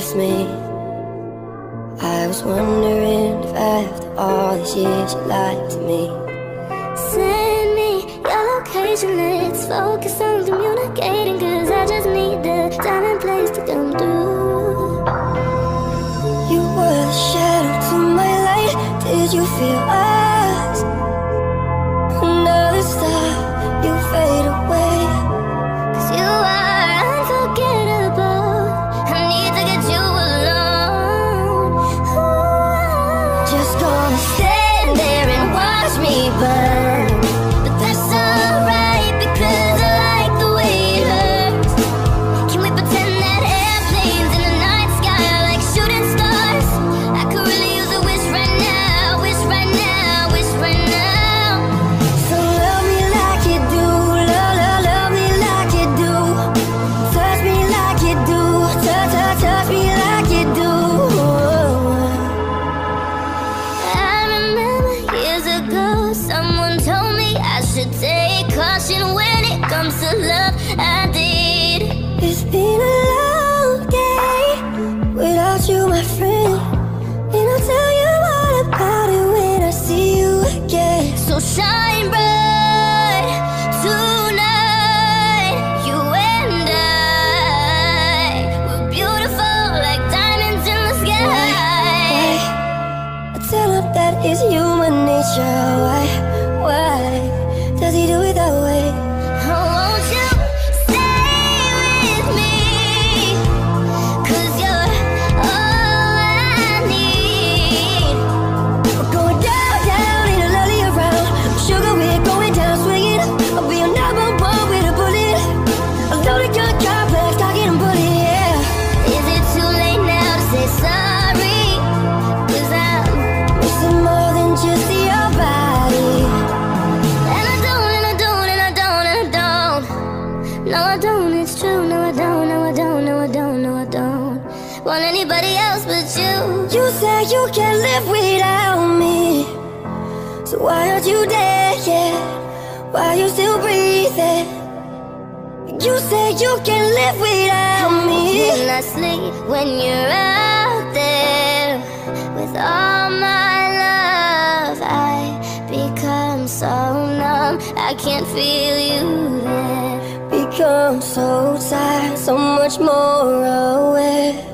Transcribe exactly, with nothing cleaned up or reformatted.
lost me. I was wondering if after all these years you lied to me. Send me your location, let's focus on communicating, cause I just need the time and place to come through. You were the shadow to my light, did you feel us? Another star, you fade away. Cause you are unforgettable, I need to get you alone. Ooh. Just gonna stand there and watch me burn. But that's alright, because I like the way it hurts. Can we pretend that airplanes in the night sky are like shooting stars? I could really use a wish right now, wish right now, wish right now. So love me like you do, love, love, love me like you do. Touch me like you do, touch, touch, touch me like you do. I remember years ago, someone told me I should take caution when it comes to love. I did. It's been a long day without you, my friend, and I'll tell you all about it when I see you again. So shine bright tonight, you and I. We're beautiful like diamonds in the sky. Why? I tell him that it's human nature. Why? Why does he do it that way? Oh, won't you stay with me? Cause you're all I need. We're going down, down in a lolly around. Sugar, we're going down, swinging. I'll be your number one with a bullet. A loaded gun, complex, talking and bullet, yeah. Is it too late now to say sorry? Cause I'm Missing more than just your body. And I don't, and I don't, and I don't, and I don't. No, I don't, it's true. No, I don't, no, I don't, no, I don't, no, I don't want anybody else but you. You say you can't live without me, so why aren't you there yet? Why are you still breathing? You say you can't live without me. When I sleep, when you're out there with all my love, I become so numb, I can't feel you there. Become so tired, so much more aware.